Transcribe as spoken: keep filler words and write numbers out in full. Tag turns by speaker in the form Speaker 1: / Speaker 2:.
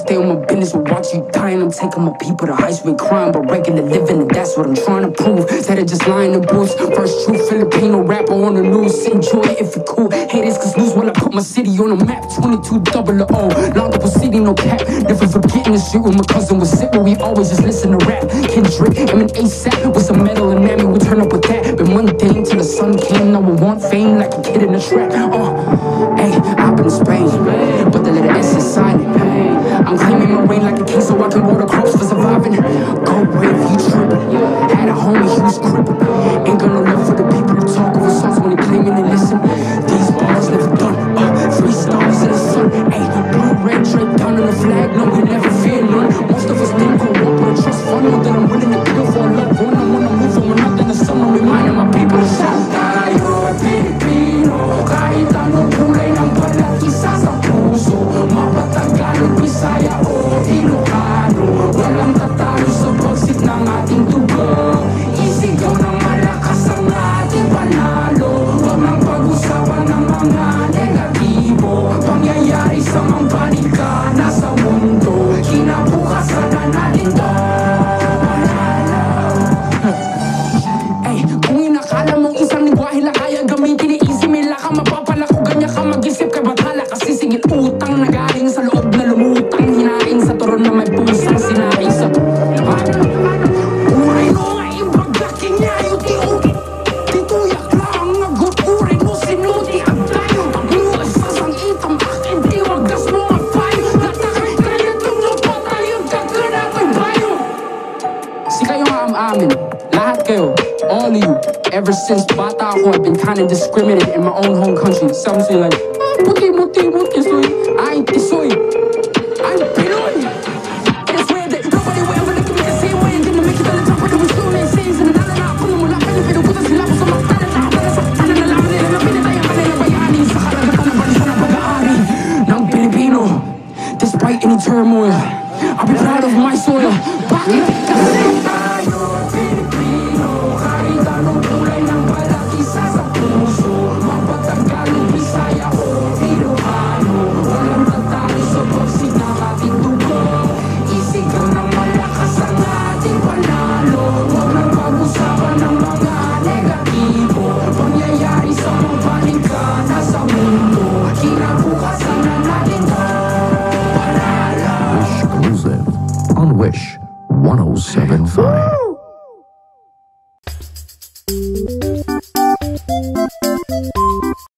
Speaker 1: stay on my business, will watch you dying. I'm taking my people to high school crime, but regular living, and that's what I'm trying to prove. Said I just lie in the booth. First true Filipino rapper on the news. Enjoy it if you cool. Haters cause lose when I put my city on the map. twenty-two double O, locked up a city, no cap. Never forgetting the shit when my cousin was sick, but we always just listen to rap. Kendrick, I'm an ASAP with some metal and mammy, we turn up with that. Been mundane till the sun came, now we want fame like a kid in a trap. Uh, hey, I've been to Spain, but the letter S is silent. I'm claiming my reign like a king so I can roll the crops for surviving. Go brave, you trippin'. Had a homie, he was crippin'. Ain't gonna love for the people who talk over songs when they claiming they listen. These bars never done. Uh, three stars in the sun. Ayy, blue, red, draped down on the flag. No, we never fear none. Most of us didn't grow up with a trust fund. Know that I'm willing to kill for a loved one. I wanna move from nothing to someone, reminding my people to shout. Tayo ay Pilipino, kahit anong kulay ng balat, isa sa puso. Mapatagalog, Bisaya o Ilocano, walang tatalo sa bagsik ng ating dugo. Isigaw ng malakas ang ating panalo. Huwag nang pag-usapan ng mga negatibo. Pangyayari sa mga panika na sa mundo. Kinabukasan na natin to. Ay, kung inakala mong isang lingwahe lang kaya gamitin ni easy, may laka mapapala ko ganyan ka mag-isip ka batala. Kasi singil utang na galing sa loob na lumutang, hinain sa turon na may pusang sinain sa uray mo nga ibagdaking niya yung tiuti. Tituyak lang agot uray mo sinuti ang tayo. Pagluwas sa sangitam akin tiwagas mo ang payo. Natakay kaya tulog pa tayo kakana ko'y bayo. Si kayo nga am amin, lahat kayo, all of you. Ever since bata ako, I've been kinda discriminated in my own home country. Some say like, ah, puti mo, ti mo, tisoy. I ain't tisoy, I'm Pinoy. And it's weird that nobody will ever look at me the same way. And then make it all the time, but it was so many scenes. And nalala ako nung mula kayo, pinuputan sila ko sa mga talala. Para sa tanan na lang nila na pinatay ang kanilang bayani sa karagatan ng bansa ng pag-aari ng Pilipino. Despite any turmoil, I'll be proud of my soil. Bakit? Kasi tayo Pilipino, kahit anong kulay ng balat, isa sa puso. Mapatagalog, Bisaya o Ilocano, walang tatalo sa bagsik ng ating dugo. Isigaw ng malakas ang ating panalo. Huwag nang pag-usapan ng mga negatibo. Pangyayari sa mga panika na sa mundo. Kinabukasan na natin to. Panalo.
Speaker 2: Wish exclusive on Wish one oh seven point five.